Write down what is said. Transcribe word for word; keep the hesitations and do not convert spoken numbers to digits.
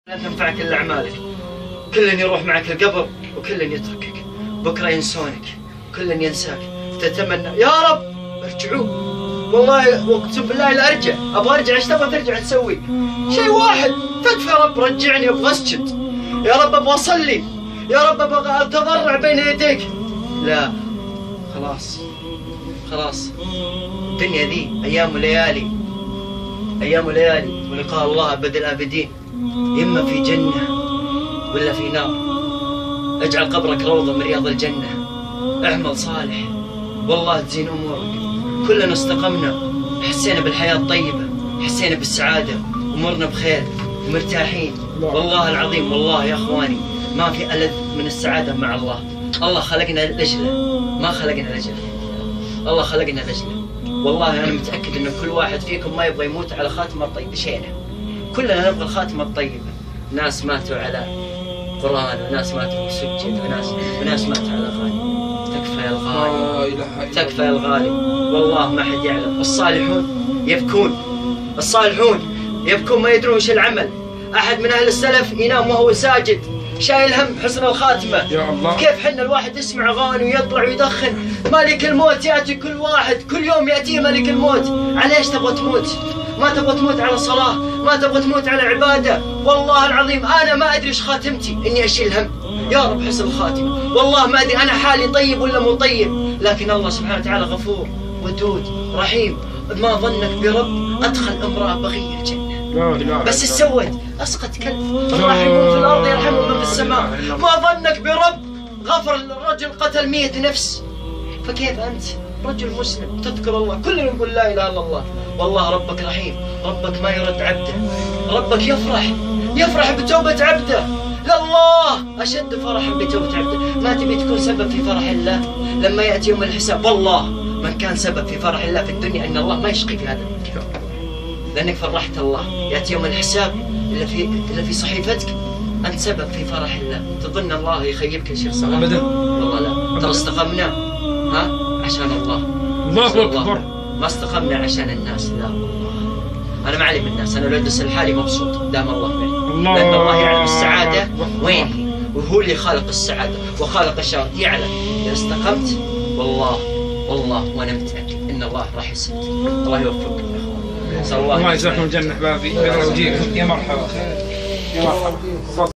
لا تنفعك الا اعمالك. كل يروح معك القبر وكل يتركك، بكره ينسونك وكل ينساك. تتمنى يا رب ارجعوا، والله اقسم بالله لا ارجع، ابغى ارجع. ايش تبغى ترجع تسوي؟ شيء واحد، تكفى يا رب رجعني، ابغى اسجد يا رب، ابغى اصلي يا رب، ابغى اتضرع بين يديك. لا خلاص خلاص، الدنيا ذي ايام وليالي، ايام وليالي، ولقاء الله ابد الابدين، اما في جنه ولا في نار. اجعل قبرك روضه من رياض الجنه، اعمل صالح والله تزين امورك. كلنا استقمنا، حسينا بالحياه الطيبه، حسينا بالسعاده، امورنا بخير ومرتاحين. والله العظيم والله يا اخواني ما في ألذ من السعاده مع الله. الله خلقنا لاجله، ما خلقنا لاجله، الله خلقنا لاجله. والله انا متاكد ان كل واحد فيكم ما يبغى يموت على خاتمه طيبه شينه، كلنا نبغى الخاتمه الطيبه. ناس ماتوا على قرآن، وناس ماتوا بسجد، وناس وناس ماتوا على غالي. تكفى يا الغالي، تكفى يا الغالي، والله ما حد يعلم. الصالحون يبكون، الصالحون يبكون ما يدرون وش العمل. احد من اهل السلف ينام وهو ساجد شايل هم حسن الخاتمه. يا الله كيف حنا الواحد يسمع اغاني ويطلع ويدخن. ملك الموت ياتي كل واحد، كل يوم ياتيه ملك الموت. على ايش تبغى تموت؟ ما تبغى تموت على صلاه، ما تبغى تموت على عباده. والله العظيم انا ما ادري ايش خاتمتي اني اشيل هم. يا رب حسن الخاتمه، والله ما ادري انا حالي طيب ولا مو طيب، لكن الله سبحانه وتعالى غفور ودود رحيم. ما ظنك برب ادخل امراه بغي الجنه؟ لا لا بس ايش سويت؟ اسقط كلب. الراحمون في الارض يرحمهم من في السماء. ما ظنك برب غفر الرجل قتل مئة نفس؟ فكيف انت رجل مسلم تذكر الله؟ كلنا نقول لا اله الا الله. والله ربك رحيم، ربك ما يرد عبده، ربك يفرح يفرح بتوبه عبده. لله اشد فرحا بتوبه عبده. ما تبي تكون سبب في فرح الله لما ياتي يوم الحساب؟ والله من كان سبب في فرح الله في الدنيا ان الله ما يشقي في هذا المكان، لانك فرحت الله. ياتي يوم الحساب الا في الا في صحيفتك انت سبب في فرح الله. تظن الله يخيبك يا شيخ صلاح؟ ابدا والله لا. ترى استقمنا ها عشان الله. الله اكبر. ما استقمنا عشان الناس، لا والله انا ما علي بالناس. انا لو ادرس لحالي مبسوط دام الله معي، لان الله يعلم السعاده وين هي، وهو اللي خالق السعاده وخالق الشر. يعلم اذا استقمت والله والله وانا متاكد ان الله راح يسعدك. الله يوفقكم يا اخوان. الله يجزاكم الجنه احبابي. يا مرحبا يا مرحبا.